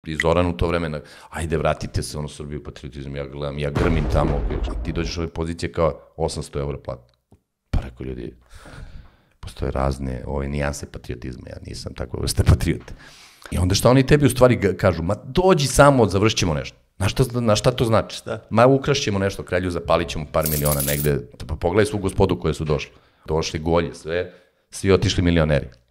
i Zoran u to vreme, ajde vratite se u Srbiju, patriotizam, ja gledam, ja grmim tamo, ti dođeš u ove pozicije kao 800 € plata. Pa rekao ljudi, postoje razne nijanse patriotizma, ja nisam takva vrsta patriote. I onda šta oni tebi u stvari kažu, ma dođi samo, završit ćemo nešto. Na šta to znači? Ma ukrašćemo nešto, kralju zapalit ćemo par miliona negde, pa pogledaj svu gospodu koje su došli. Došli golje, sve, svi otišli milioneri.